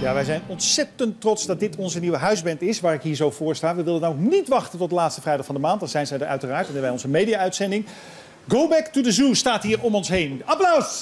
Ja, wij zijn ontzettend trots dat dit onze nieuwe huisband is, waar ik hier zo voor sta. We willen nou niet wachten tot de laatste vrijdag van de maand. Dan zijn zij er uiteraard. En dan hebben wij onze media-uitzending. Go Back to the Zoo staat hier om ons heen. Applaus!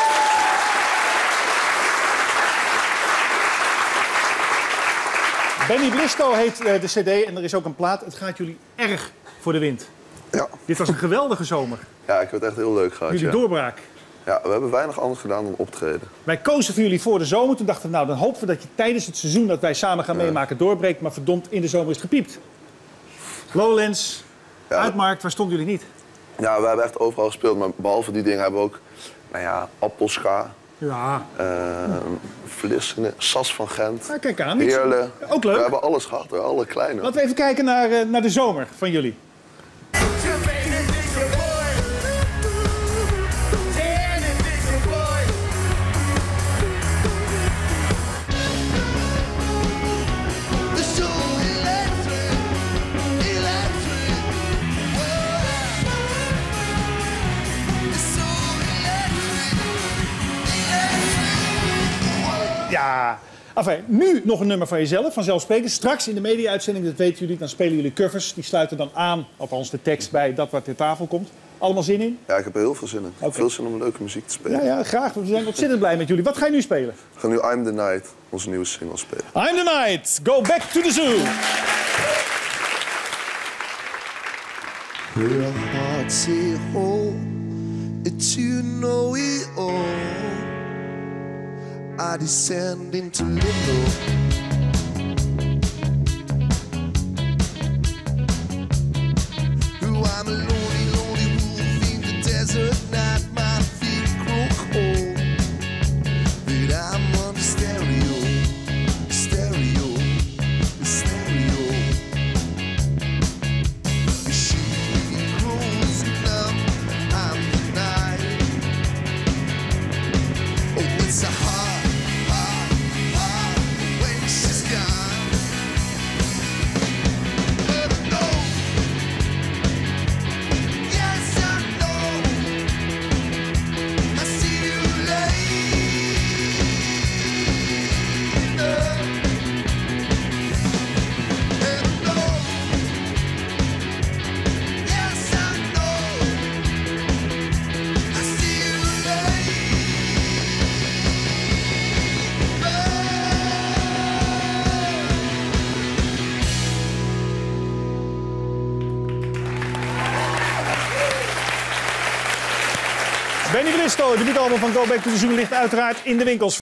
Benny Bristow heet de cd en er is ook een plaat. Het gaat jullie erg voor de wind. Ja. Dit was een geweldige zomer. Ja, ik heb het echt heel leuk gehad. Jullie doorbraak. Ja, we hebben weinig anders gedaan dan optreden. Wij kozen voor jullie voor de zomer. Toen dachten we, nou, dan hopen we dat je tijdens het seizoen dat wij samen gaan meemaken doorbreekt. Maar verdomd, in de zomer is het gepiept. Lowlands, Uitmarkt, waar stonden jullie niet? Ja, we hebben echt overal gespeeld. Maar behalve die dingen hebben we ook, nou ja, Appelscha. Ja. Vlissingen, Sas van Gent. Nou, kijk aan. Heerlen. Ook leuk. We hebben alles gehad, hoor. Alle kleine. Laten we even kijken naar de zomer van jullie. Ja, enfin, nu nog een nummer van jezelf, vanzelfsprekend. Straks in de media-uitzending, dat weten jullie, dan spelen jullie covers. Die sluiten dan aan, althans de tekst, bij dat wat ter tafel komt. Allemaal zin in? Ja, ik heb er heel veel zin in. Okay. Veel zin om leuke muziek te spelen. Ja, graag. We zijn ontzettend blij met jullie. Wat ga je nu spelen? We gaan nu I'm the Night, onze nieuwe single, spelen. I'm the Night. Go back to the zoo. Her heart say oh, it's you know it all. I descend into limbo. Who I'm a lonely, lonely wolf in the desert night. My feet grow cold, but I'm on the stereo, stereo, stereo. The sheet grows numb. I'm the night. Oh, it's a hard. Benny Bristow, het debuutalbum van Go Back to the Zoo ligt uiteraard in de winkels.